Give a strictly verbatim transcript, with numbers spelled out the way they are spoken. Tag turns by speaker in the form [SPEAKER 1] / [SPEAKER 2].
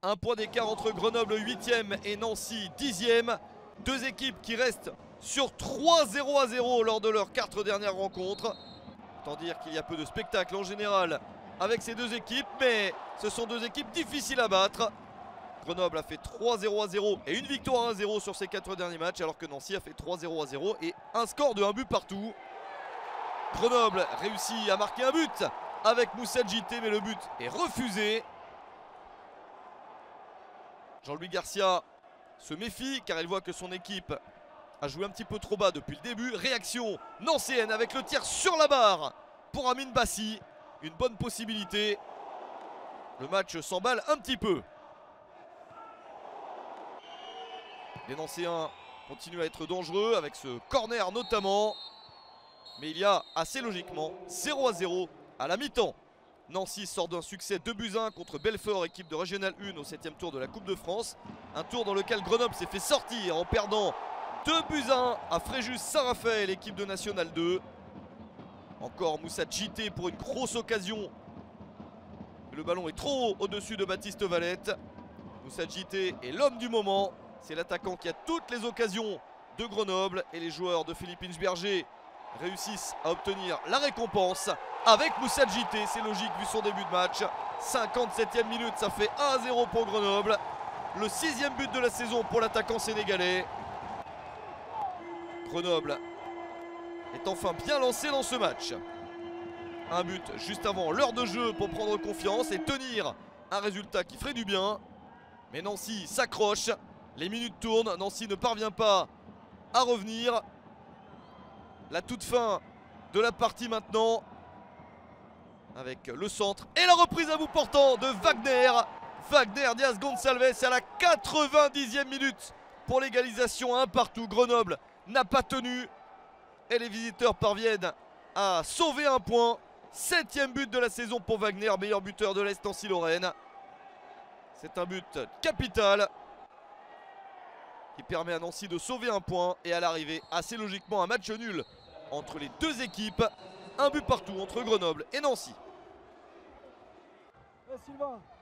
[SPEAKER 1] Un point d'écart entre Grenoble huitième et Nancy dixième. Deux équipes qui restent sur trois zéro à zéro lors de leurs quatre dernières rencontres. Autant dire qu'il y a peu de spectacle en général avec ces deux équipes, mais ce sont deux équipes difficiles à battre. Grenoble a fait trois zéro à zéro et une victoire un zéro sur ses quatre derniers matchs, alors que Nancy a fait trois zéro à zéro et un score de un but partout. Grenoble réussit à marquer un but avec Moussa Djité, mais le but est refusé. Jean-Louis Garcia se méfie car il voit que son équipe a joué un petit peu trop bas depuis le début. Réaction nancéenne avec le tir sur la barre pour Amine Bassi. Une bonne possibilité. Le match s'emballe un petit peu. Les Nancéens continuent à être dangereux avec ce corner notamment. Mais il y a assez logiquement zéro à zéro à la mi-temps. Nancy sort d'un succès deux buts à un contre Belfort, équipe de Régional un au septième tour de la Coupe de France. Un tour dans lequel Grenoble s'est fait sortir en perdant deux buts à un à Fréjus-Saint-Raphaël, équipe de National deux. Encore Moussa Djité pour une grosse occasion. Le ballon est trop haut au-dessus de Baptiste Valette. Moussa Djité est l'homme du moment. C'est l'attaquant qui a toutes les occasions de Grenoble. Et les joueurs de Philippe Inchberger réussissent à obtenir la récompense avec Moussa Djité. C'est logique vu son début de match. cinquante-septième minute, ça fait un à zéro pour Grenoble. Le sixième but de la saison pour l'attaquant sénégalais. Grenoble est enfin bien lancé dans ce match. Un but juste avant l'heure de jeu pour prendre confiance et tenir un résultat qui ferait du bien. Mais Nancy s'accroche. Les minutes tournent. Nancy ne parvient pas à revenir. La toute fin de la partie maintenant. Avec le centre et la reprise à bout portant de Wagner. Wagner Diaz Gonçalves à la quatre-vingt-dixième minute pour l'égalisation un partout. Grenoble n'a pas tenu. Et les visiteurs parviennent à sauver un point. Septième but de la saison pour Wagner, meilleur buteur de l'Est Nancy-Lorraine. C'est un but capital qui permet à Nancy de sauver un point. Et à l'arrivée, assez logiquement, un match nul entre les deux équipes. Un but partout entre Grenoble et Nancy.
[SPEAKER 2] Ouais, Sylvain.